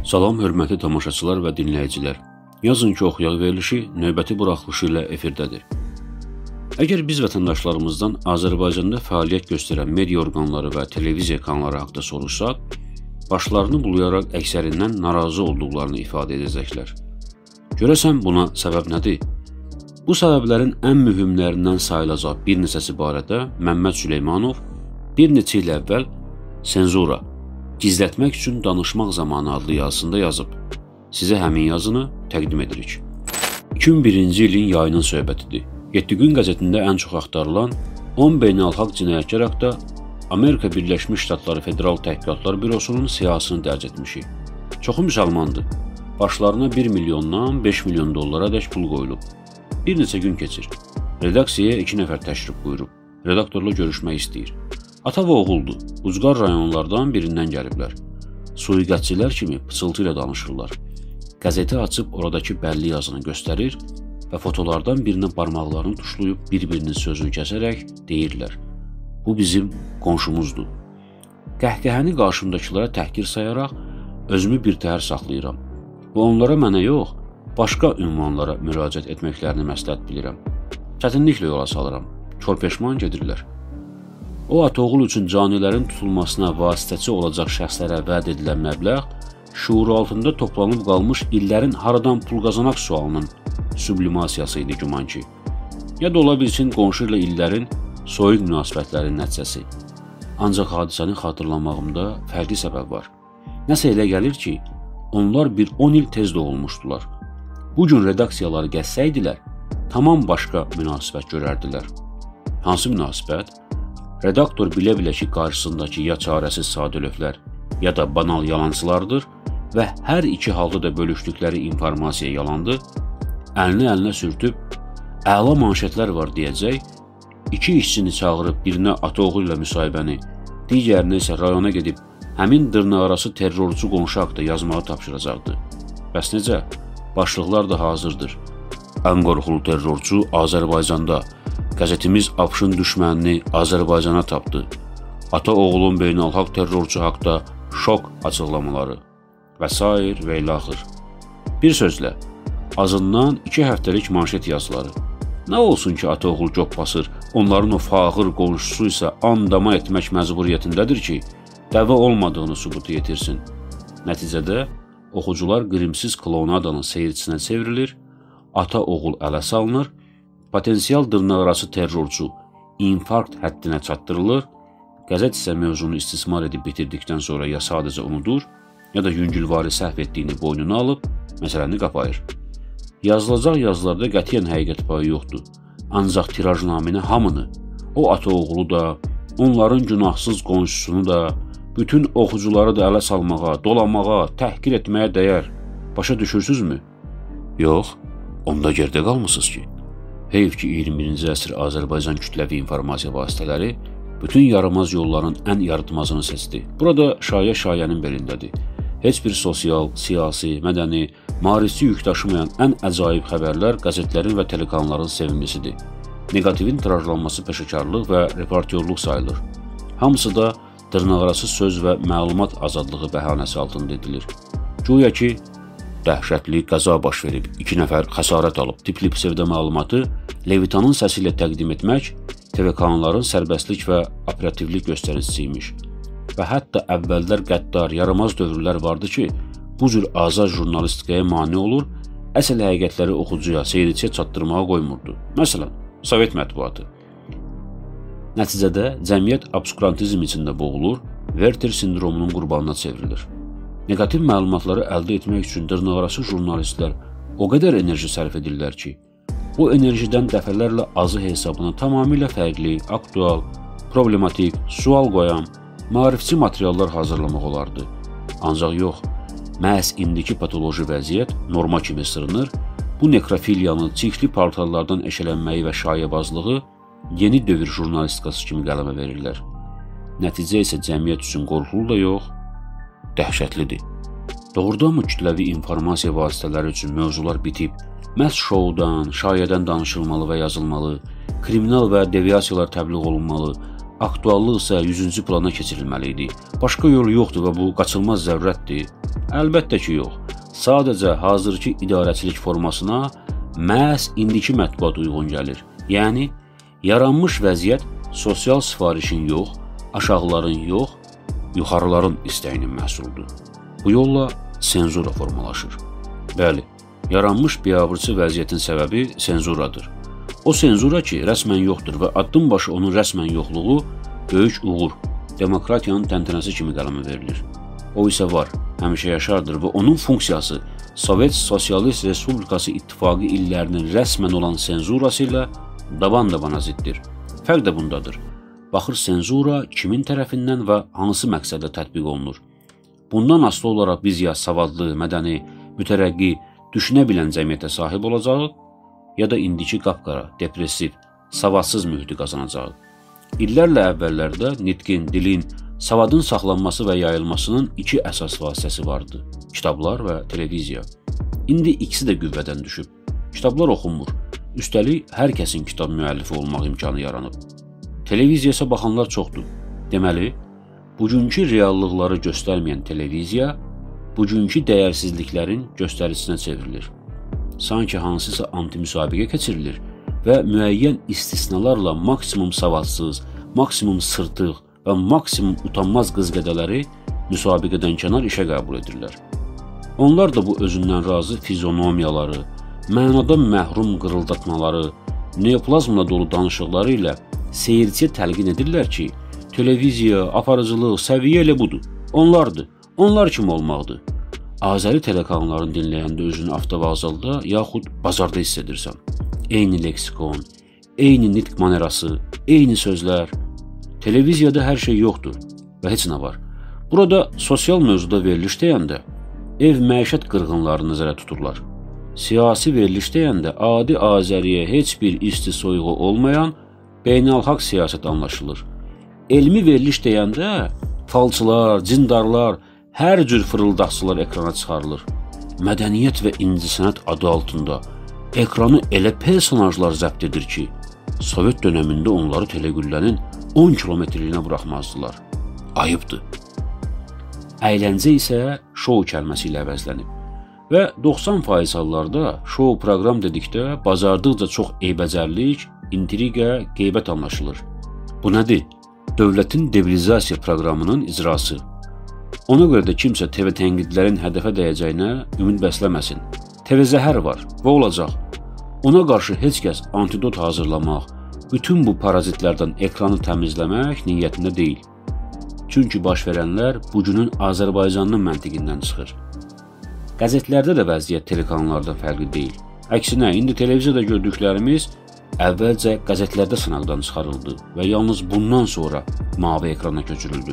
Salam, hörmətli tamaşaçılar və dinləyicilər. Yazın ki, oxuyaq verilişi növbəti buraxılışı ilə efirdədir. Əgər biz vətəndaşlarımızdan Azərbaycanda fəaliyyət göstərən media orqanları və televiziya kanalları haqqında soruşsaq, başlarını bulayaraq əksərindən narazı olduqlarını ifadə edəcəklər. Görəsən buna səbəb nədir? Bu səbəblərin ən mühümlərindən sayılacaq bir neçəsi barədə Məmməd Süleymanov bir neçə il əvvəl Senzura, gizlətmək üçün danışmaq zamanı adlı yazısında yazıb. Sizə həmin yazını təqdim edirik. 2001-ci ilin yayının söhbətidir. 7 gün qəzetində ən çox axtarılan 10 beynəlxalq cinayətkar haqda Amerika Birləşmiş Ştatları Federal Təhqiqatlar Bürosunun siyahısını dərc etmişik. Çoxu müsəlmandır. Başlarına 1 milyondan 5 milyon dollara dək pul qoyulub. Bir neçə gün keçir. Redaksiyaya 2 nəfər təşrif buyurub. Redaktorla görüşmək istəyir. Ata və oğuldur. Ucqar rayonlardan birindən gəliblər. Sui-qəsdçilər kimi pıçıltı ilə danışırlar. Qəzeti açıb oradakı bəlli yazını göstərir və fotolardan birinə barmaqlarını tuşlayıb bir-birinin sözünü kəsərək deyirlər. Bu bizim qonşumuzdur. Qəhqəhəni qarşımdakılara təhqir sayaraq özümü bir təhər saxlayıram. Və onlara mənə yox, başqa ünvanlara müraciət etməklərini məsləhət bilirəm. Çətinliklə yola salıram. Körpeşman gedirlər. O ata-oğul üçün canilərin tutulmasına vasitəçi olacaq şəxslərə vəd edilən məbləğ şuuru altında toplanıb qalmış illərin haradan pul qazanaq sualının sublimasiyası idi güman ki. Ya da ola bilsin qonşu ilə illərin soyuq münasibətlərinin nəticəsi. Ancaq hadisəni xatırlamağımda fərqli səbəb var. Nəsə elə gəlir ki, onlar bir 10 il tez doğulmuşdular. Bugün redaksiyaları gəzsəydilər, tamam başqa münasibət görərdilər. Hansı münasibət? Redaktor bilə-bilə ki, qarşısındakı ya çarəsiz sadəlövlər, ya da banal yalancılardır və hər iki halda da bölüşdükləri informasiya yalandır, əlinə sürtüb, əla manşetlər var deyəcək, 2 işçini çağırıb birinə ata-oğul ilə müsahibəni, digərinə isə rayona gedib, həmin dırnaqarası terrorçu qonşu haqda yazmağı tapşıracaqdı. Bəs necə? Başlıqlar da hazırdır. Ən qorxulu terrorçu Azərbaycanda. Qəzetimiz Abşın düşmənini Azərbaycana tapdı. Ata-oğulun beynəlxalq terrorçu haqda şok açıqlamaları və s. və ilə axır. Bir sözlə, azından 2 həftəlik manşet yazıları. Nə olsun ki, ata-oğul göp basır, onların o fağır qonşusu isə andama etmək məcburiyyətindədir ki, dəvə olmadığını sübutu yetirsin. Nəticədə, oxucular qrimsiz klonadanın seyircisinə çevrilir, ata-oğul ələ salınır, potensial dırnaqarası terrorçu infarkt həddinə çatdırılır, qəzet isə mövzunu istismar edib bitirdikdən sonra ya sadəcə unudur, ya da yüngülvari səhv etdiyini boynuna alıb, məsələni qapayır. Yazılacaq yazılarda qətiyyən həqiqət payı yoxdur, ancaq tirajnaminə hamını, o ata-oğulu da, onların günahsız qonşusunu da, bütün oxucuları da ələ salmağa, dolamağa, təhqir etməyə dəyər. Başa düşürsünüzmü? Yox, onda gerdə qalmısınız ki. Heyf ki, 21-ci əsr Azərbaycan kütləvi informasiya vasitələri bütün yaramaz yolların ən yaratmazını seçdi. Burada şayənin belindədir. Heç bir sosial, siyasi, mədəni, maarifçi yük daşımayan ən əcaib xəbərlər qəzetlərin və telekanalların sevimlisidir. Negativin tirajlanması peşəkarlıq və reportyorluq sayılır. Hamısı da dırnaqarası söz və məlumat azadlığı bəhanəsi altında edilir. Güya ki, dəhşətli qəza baş verib, 2 nəfər xəsarət alıb tipli psevdo məlumatı Levitanın səsi ilə təqdim etmək TV kanalların sərbəstlik və operativlik göstəricisi imiş. Və hətta əvvəllər qəddar, yaramaz dövrlər vardı ki, bu cür azad jurnalistikaya mane olur, əsl həqiqətləri oxucuya, seyirciyə çatdırmağa qoymurdu. Məsələn, Sovet mətbuatı. Nəticədə cəmiyyət obskurantizm içində boğulur, Werther sindromunun qurbanına çevrilir. Negativ məlumatları əldə etmək üçün dırnaqarası jurnalistlər o qədər enerji sərf edirlər ki, bu enerjidən dəfələrlə azı hesabına tamamilə fərqli, aktual, problematik, sual qoyan, maarifçi materiallar hazırlamaq olardı. Ancaq yox, məhz indiki patoloji vəziyyət norma kimi sırınır, bu nekrofiliyanın çirkli portallardan eşələnməyi və şayəbazlığı yeni dövr jurnalistikası kimi qələmə verirlər. Nəticə isə cəmiyyət üçün qorxulu da yox, dəhşətlidir. Doğrudanmı kütləvi informasiya vasitələri üçün mövzular bitib, məhz şoudan, şayədən danışılmalı və yazılmalı, kriminal və deviasiyalar təbliğ olunmalı, aktuallıq isə 100-cü plana keçirilməli idi. Başqa yolu yoxdur və bu qaçılmaz zərurətdir. Əlbəttə ki, yox. Sadəcə hazırki idarəçilik formasına məhz indiki mətbuat uyğun gəlir. Yəni, yaranmış vəziyyət sosial sifarişin yox, aşağıların yox, yuxarıların istəyinin məhsuludur. Bu yolla senzura formalaşır. Bəli, yaranmış biabırçı vəziyyətin səbəbi senzuradır. O senzura ki, rəsmən yoxdur və addım başı onun rəsmən yoxluğu böyük uğur, demokratiyanın təntənəsi kimi qələmə verilir. O isə var, həmişə yaşardır və onun funksiyası Sovet Sosialist Respublikası İttifaqı illərinin rəsmən olan senzurası ilə daban-dabana ziddir. Fərq də bundadır. Baxır, senzura kimin tərəfindən və hansı məqsədlə tətbiq olunur. Bundan asılı olaraq biz ya savadlı, mədəni, mütərəqqi, düşünə bilən cəmiyyətə sahib olacağıq, ya da indiki qapqara, depressiv, savadsız mühiti qazanacağıq. İllərlə əvvəllərdə nitqin, dilin, savadın saxlanması və yayılmasının iki əsas vasitəsi vardı. Kitablar və televiziya. İndi ikisi də qüvvədən düşüb. Kitablar oxunmur. Üstəlik, hər kəsin kitab müəllifi olmaq imkanı yaranıb. Televiziyaya isə baxanlar çoxdur. Deməli, bugünkü reallıqları göstərməyən televiziya, bugünkü dəyərsizliklərin göstərisinə çevrilir. Sanki hansısa anti-müsabiqə keçirilir və müəyyən istisnalarla maksimum savadsız, maksimum sırtıq və maksimum utanmaz qızqədələri müsabiqədən kənar işə qəbul edirlər. Onlar da bu özündən razı fizionomiyaları, mənadan məhrum qırıldatmaları, neoplazmla dolu danışıqları ilə seyirciyə təlqin edirlər ki, televiziya, aparıcılıq, səviyyə elə budur. Onlardır. Onlar kimi olmaqdır. Azəri telekanallarını dinləyəndə özünü avtovağzalda yaxud bazarda hiss edirsən. Eyni leksikon, eyni nitq manerası, eyni sözlər. Televiziyada hər şey yoxdur və heç nə var. Burada sosial mövzuda veriliş deyəndə ev məişət qırğınlarını nəzərə tuturlar. Siyasi veriliş deyəndə adi Azəriyə heç bir isti soyuğu olmayan beynəlxalq siyasət anlaşılır. Elmi veriliş deyəndə falçılar, cindarlar, hər cür fırıldaqçılar ekrana çıxarılır. Mədəniyyət və incəsənət adı altında ekranı elə personajlar zəbt edir ki, Sovet dönəmində onları Telegüllənin 10 kilometrliyinə buraxmazdılar. Ayıbdır. Əyləncə isə şou kəlməsi ilə əvəzlənib. Və 90% hallarda şou proqram dedikdə bacardıqca çox eybəcərlik, intriqa, qeybət anlaşılır. Bu nədir? Dövlətin debilizasiya proqramının icrası. Ona görə də kimsə TV tənqidlərin hədəfə dəyəcəyinə ümid bəsləməsin. TV zəhər var və olacaq. Ona qarşı heç kəs antidot hazırlamaq, bütün bu parazitlərdən ekranı təmizləmək niyyətində deyil. Çünki baş verənlər bugünün Azərbaycanının məntiqindən çıxır. Qəzetlərdə də vəziyyət telekanallarda fərqli deyil. Əksinə, indi televiziyada gördüklərimiz əvvəlcə qəzetlərdə sınaqdan çıxarıldı və yalnız bundan sonra mavi ekrana köçürüldü.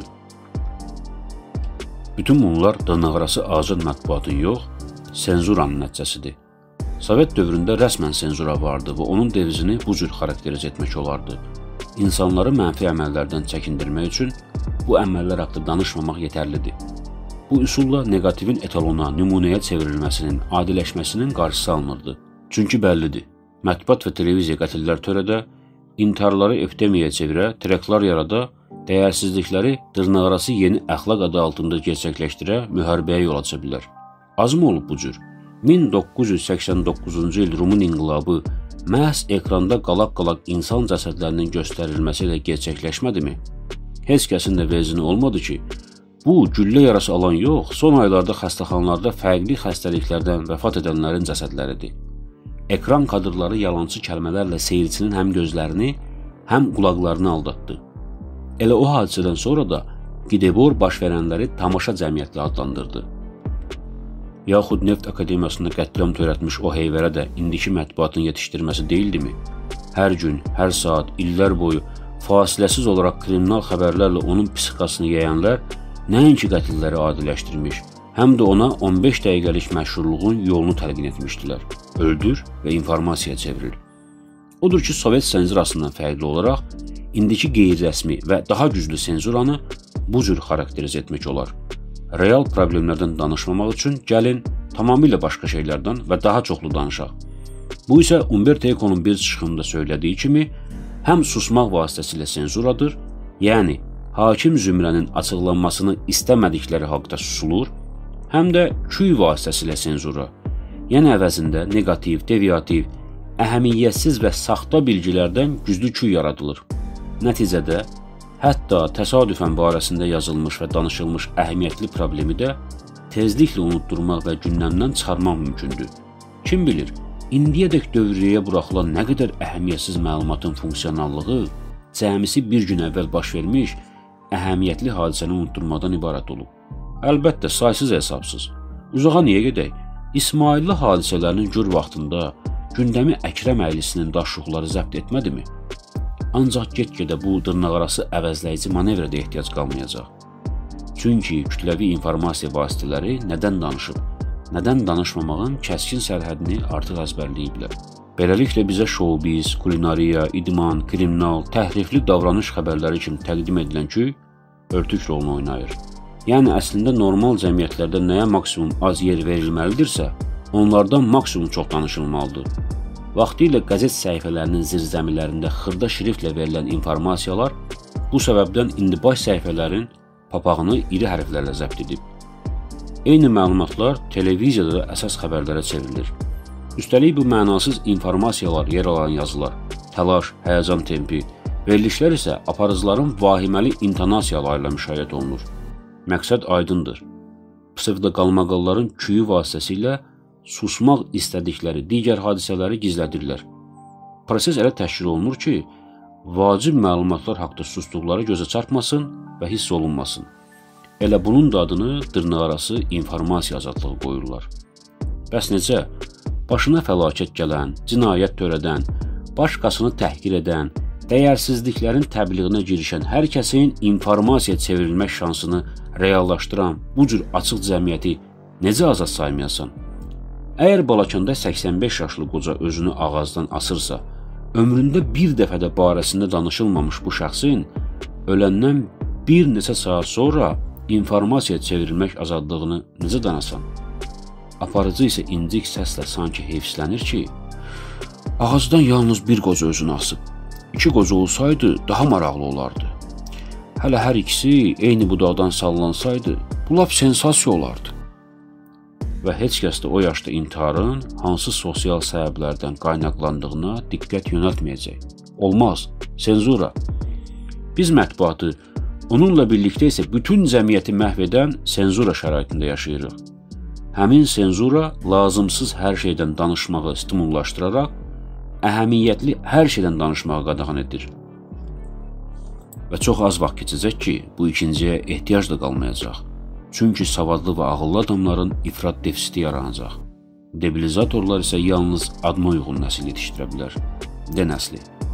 Bütün bunlar dırnaqarası azad mətbuatın yox, senzuranın nəticəsidir. Sovet dövründə rəsmən senzura vardı və onun devizini bu cür xarakteriz etmək olardı. İnsanları mənfi əməllərdən çəkindirmək üçün bu əməllər haqqında danışmamaq yetərlidir. Bu üsulla negativin etalona, nümunəyə çevrilməsinin, adiləşməsinin qarşısı alınırdı. Çünki bəllidir, mətbuat və televiziya qətillər törədə, intiharları epidemiyaya çevirə, terrorlar yarada, dəyərsizlikləri dırnaqarası yeni əxlaq adı altında gerçəkləşdirə, müharibəyə yol aça bilər. Az mı olub bu cür? 1989-cu il Rumun inqilabı məhz ekranda qalaq-qalaq insan cəsədlərinin göstərilməsi ilə gerçəkləşmədimi? Heç kəsin də vezini olmadı ki, bu güllə yarası alan yox, son aylarda xəstəxanalarda fərqli xəstəliklərdən vəfat edənlərin cəsədləridir. Ekran kadrları yalançı kəlmələrlə seyircinin həm gözlərini, həm qulaqlarını aldatdı. Elə o hadisədən sonra da Qidebor baş verənləri tamaşa cəmiyyətlə adlandırdı. Yaxud Neft Akademiyasında qətliam törətmiş o heyvərə də indiki mətbuatın yetişdirməsi deyildimi? Hər gün, hər saat, illər boyu fasiləsiz olaraq kriminal xəbərlərlə onun psixikasını yeyənlər nəinki qətilləri adiləşdirmiş, həm də ona 15 dəqiqəlik məşhurluğun yolunu təlqin etmişdilər. Öldür və informasiya çeviril. Odur ki, Sovet senzurasından fərqli olaraq indiki qeyri-rəsmi və daha güclü senzuranı bu cür xarakteriz etmək olar. Real problemlərdən danışmamaq üçün gəlin tamamilə başqa şeylərdən və daha çoxlu danışaq. Bu isə Umberto Eco'nun bir çıxımda söylədiyi kimi, həm susmaq vasitəsilə senzuradır, yəni hakim zümrənin açıqlanmasını istəmədikləri haqda susulur, həm də küy vasitəsilə senzura, yəni əvəzində negativ, deviativ, əhəmiyyətsiz və saxta bilgilərdən güclü küy yaradılır. Nəticədə, hətta təsadüfən barəsində yazılmış və danışılmış əhəmiyyətli problemi də tezliklə unutturmaq və gündəmdən çıxarmaq mümkündür. Kim bilir, indiyədək dövriyyəyə buraxılan nə qədər əhəmiyyətsiz məlumatın funksionallığı cəmisi bir gün əvvəl baş vermiş əhəmiyyətli hadisəni unutturmadan ibarət olub. Əlbəttə, saysız hesabsız. Uzağa niyə gedək? İsmailli hadisələrinin gür vaxtında gündəmi Əkrəm əylisinin daşluqları zəbt etmədimi? Ancaq get-gedə bu dırnaqarası əvəzləyici manevrədə ehtiyac qalmayacaq. Çünki kütləvi informasiya vasitələri nədən danışıb, nədən danışmamağın kəskin sərhədini artıq əzbərləyiblər. Beləliklə bizə showbiz, kulinariya, idman, kriminal, təhrifli davranış xəbərləri kimi təqdim edilən küy örtük rolunu oynayır. Yəni əslində normal cəmiyyətlərdə nəyə maksimum az yer verilməlidirsə, onlardan maksimum çox danışılmalıdır. Vaxtilə qəzet səhifələrinin zirzəmilərində xırda şriftlə verilən informasiyalar bu səbəbdən indi baş səhifələrin papağını iri hərflərlə zəbt edib. Eyni məlumatlar televiziyada da əsas xəbərlərə çevrilir. Üstəlik bu mənasız informasiyalar yer alan yazılar, təlaş, həyəcan tempi, verilişlər isə aparıcıların vahiməli intonasiyaları ilə müşahidə olunur. Məqsəd aydındır. Psevdoqalmaqalların küyü vasitəsilə susmaq istədikləri digər hadisələri gizlədirlər. Proses elə təşkil olunur ki, vacib məlumatlar haqda susduqları gözə çarpmasın və hiss olunmasın. Elə bunun da adını dırnaqarası informasiya azadlığı qoyurlar. Bəs necə? Başına fəlakət gələn, cinayət törədən, başqasını təhqir edən, dəyərsizliklərin təbliğinə girişən hər kəsin informasiya çevrilmək şansını reallaşdıran bu cür açıq cəmiyyəti necə azad saymayasan? Əgər Balakanda 85 yaşlı qoca özünü ağacdan asırsa, ömründə bir dəfə də barəsində danışılmamış bu şəxsin öləndən bir neçə saat sonra informasiya çevrilmək azadlığını necə danasan? Aparıcı isə incik səslə sanki heyfslənir ki, ağacdan yalnız bir qoca özünü asıb. 2 qoca olsaydı daha maraqlı olardı. Hələ hər ikisi eyni budaqdan sallansaydı, bu lap sensasiya olardı. Və heç kəs də o yaşda intiharın hansı sosial səbəblərdən qaynaqlandığına diqqət yönəltməyəcək. Olmaz, senzura. Biz mətbuatı, onunla birlikdə isə bütün cəmiyyəti məhv edən senzura şəraitində yaşayırıq. Həmin senzura lazımsız hər şeydən danışmağı stimullaşdıraraq, əhəmiyyətli hər şeydən danışmağı qadağan edir. Və çox az vaxt keçəcək ki, bu ikinciyə ehtiyac da qalmayacaq. Çünki savadlı və ağıllı adamların ifrat defisiti yaranacaq. Debilizatorlar isə yalnız adına uyğun nəsil yetişdirə bilər. D nəsli.